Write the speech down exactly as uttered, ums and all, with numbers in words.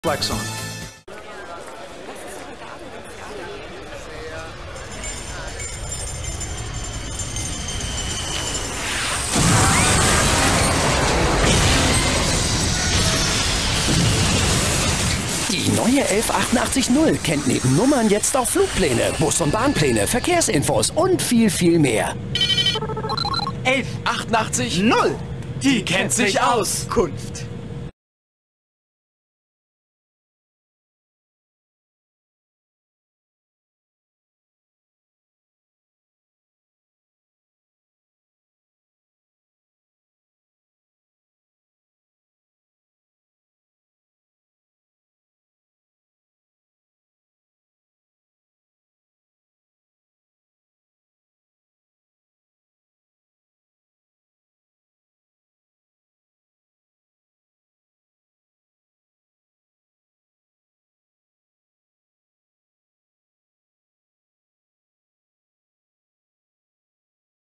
Flex on. Die neue elf achtundachtzig null kennt neben Nummern jetzt auch Flugpläne, Bus- und Bahnpläne, Verkehrsinfos und viel, viel mehr. elf achtundachtzig null! Die kennt sich aus! Kunft!